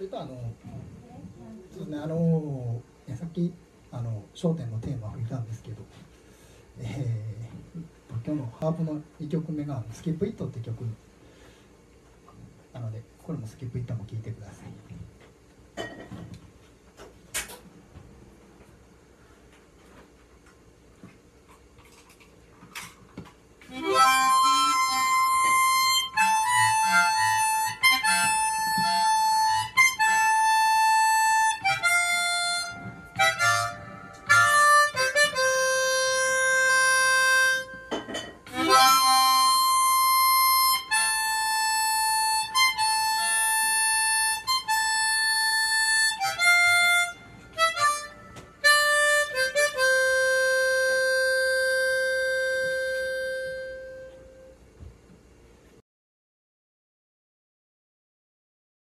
それとそうですね、さっき焦点のテーマを吹いたんですけど、今日のハープの2曲目が「スキップ・イット」って曲なので、これもスキップ・イットも聴いてください。